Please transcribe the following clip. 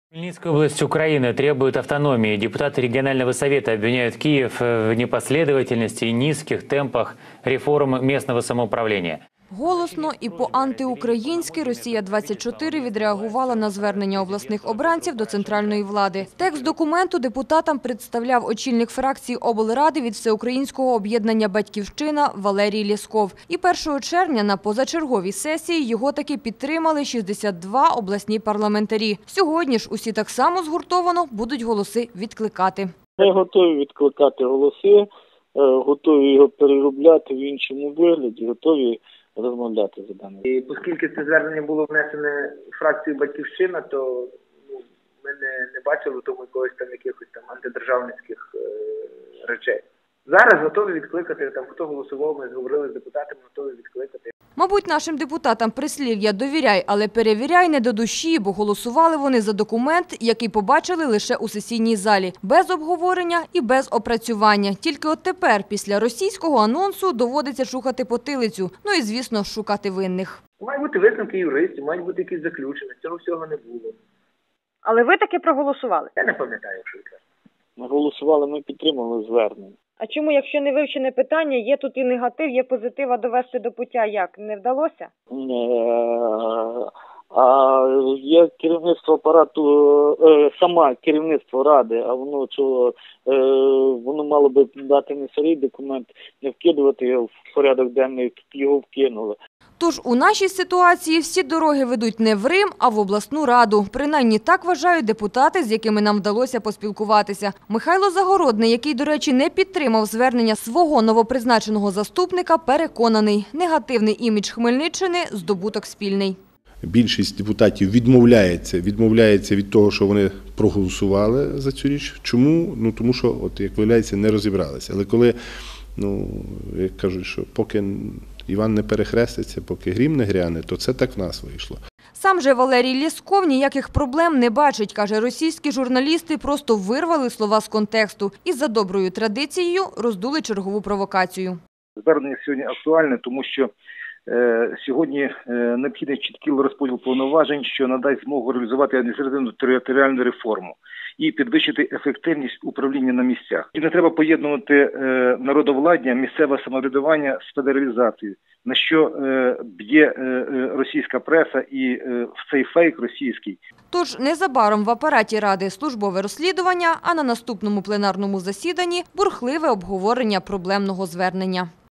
Хмельницкая область Украины требует автономии. Депутаты регионального совета обвиняют Киев в непоследовательности и низких темпах реформ местного самоуправления. Голосно і по-антиукраїнськи Росія-24 відреагувала на звернення обласних обранців до центральної влади. Текст документу депутатам представляв очільник фракції облради від Всеукраїнського об'єднання «Батьківщина» Валерій Лєсков. І 1 червня на позачерговій сесії його таки підтримали 62 обласні парламентарі. Сьогодні ж усі так само згуртовано будуть голоси відкликати. Ми готові відкликати голоси, готові його переробляти в іншому вигляді, готові розмовляти за даним. І оскільки це звернення було внесене фракцією «Батьківщина», то ми не бачили в тому якихось антидержавницьких речей. Зараз готові відкликати, хто голосував, ми говорили з депутатами, готові відкликати. Мабуть, нашим депутатам прислів'я «довіряй, але перевіряй» не до душі, бо голосували вони за документ, який побачили лише у сесійній залі. Без обговорення і без опрацювання. Тільки от тепер, після російського анонсу, доводиться шукати потилицю. Ну і, звісно, шукати винних. Мають бути висновки юристів, мають бути якісь заключення. Цього всього не було. Але ви таки проголосували? Я не пам'ятаю, якщо відверто. Ми голосували, ми підтримали звернення. А чому, якщо не вивчене питання, є тут і негатив, є позитив, а довести до пуття як? Не вдалося? А є керівництво апарату, саме керівництво ради, а воно мало би дати не сирий документ, не вкидувати його в порядок денний, його вкинули. Тож у нашій ситуації всі дороги ведуть не в Рим, а в обласну раду. Принаймні так вважають депутати, з якими нам вдалося поспілкуватися. Михайло Загородний, який, до речі, не підтримав звернення свого новопризначеного заступника, переконаний – негативний імідж Хмельниччини – здобуток спільний. Більшість депутатів відмовляється від того, що вони проголосували за цю річ. Чому? Тому що, як виявляється, не розібралися. Але коли, як кажуть, що поки Іван не перехреститься, поки грім не гряне, то це так в нас вийшло. Сам же Валерій Лєсков ніяких проблем не бачить. Каже, російські журналісти просто вирвали слова з контексту і за доброю традицією роздули чергову провокацію. Звернення сьогодні актуальне, тому що сьогодні необхідний чіткий розподіл повноважень, що надасть змогу реалізувати адміністративну територіальну реформу і підвищити ефективність управління на місцях. І не треба поєднувати народовладдя, місцеве самоврядування з федералізацією, на що б'є російська преса і в цей фейк російський. Тож незабаром в апараті Ради службове розслідування, а на наступному пленарному засіданні бурхливе обговорення проблемного звернення.